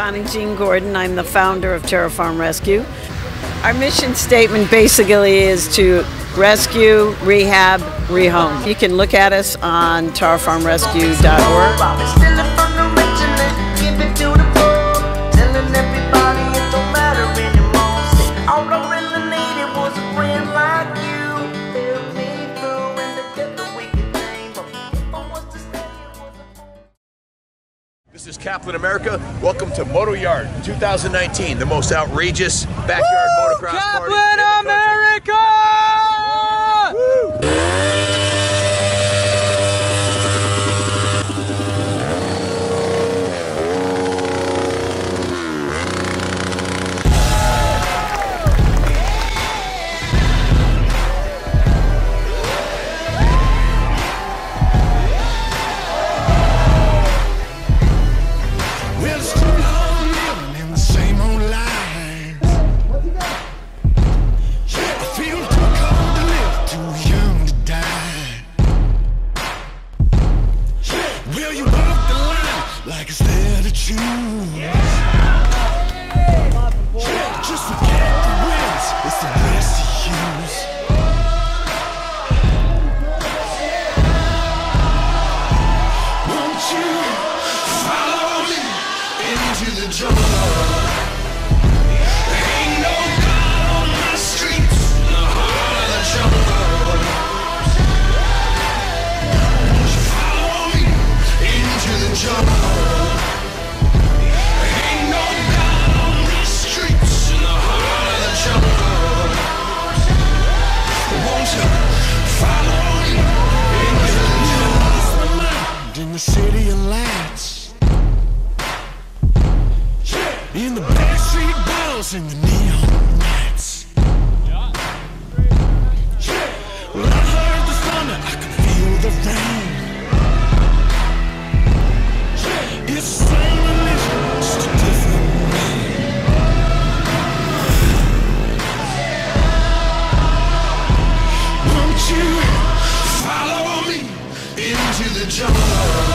Connie Jean Gordon. I'm the founder of TerraFarm Rescue. Our mission statement basically is to rescue, rehab, rehome. You can look at us on terrafarmrescue.org. This is Kaplan America. Welcome to Moto Yard 2019, the most outrageous backyard motocross party in the country. Like it's there to choose. Just forget the wins, it's the best to use. Won't you follow me into the jungle? Ain't no God on my streets, in the heart of the jungle. Won't you follow me into the jungle? In the city of lights, in the backstreet balls and the neon lights. Well, I heard the thunder, I could feel the rain. It's the same religion, just a different name. Won't you follow me into the jungle?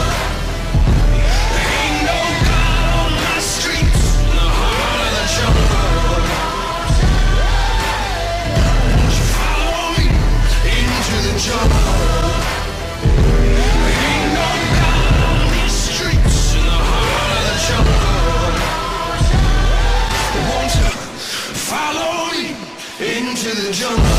Into the jungle.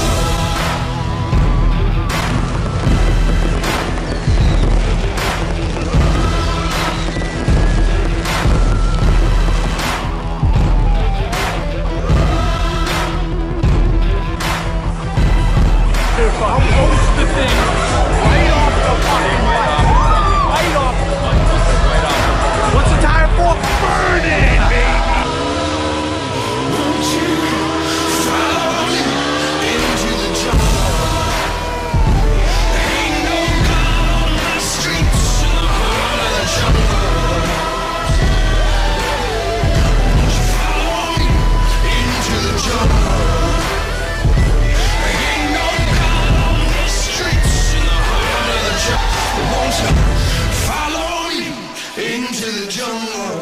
What's the tire for? Burn it, baby! Won't you follow me into the jungle? Ain't no God on my streets, in the heart of the jungle. Won't you follow me into the jungle? Ain't no God on my streets, in the heart of the jungle. Won't you follow me into the jungle?